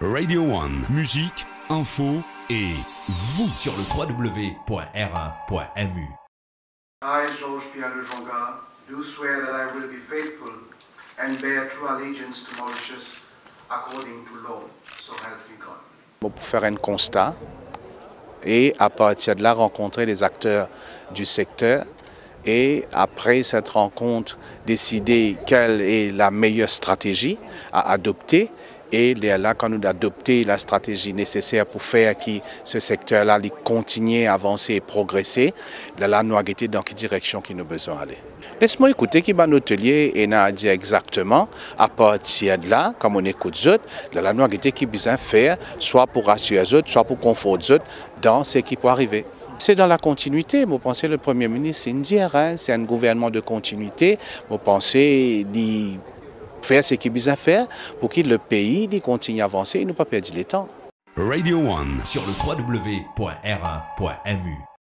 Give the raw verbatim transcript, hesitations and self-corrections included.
Radio One, musique, info et vous sur le w w w point r un point m u. I, Georges Pierre de Jonga, do swear that I will be faithful and bear true allegiance to Mauritius according to law. So help me God. Pour faire un constat et à partir de là rencontrer les acteurs du secteur et après cette rencontre décider quelle est la meilleure stratégie à adopter et là quand nous adopter la stratégie nécessaire pour faire que ce secteur-là continue à avancer et progresser, là nous avons été dans quelle direction qu'il nous a besoin d'aller. Laisse-moi écouter qui va notre atelier et nous dire exactement à partir de là, comme on écoute les autres, là nous avons été qui besoin faire, soit pour rassurer les autres, soit pour conforter les autres dans ce qui peut arriver. C'est dans la continuité, vous pensez le Premier ministre c'est indien, hein? C'est un gouvernement de continuité, vous pensez il faire ce qu'il a besoin de faire pour que le pays continue à avancer et ne pas perdre le temps. Radio One sur le w w w point r un point m u.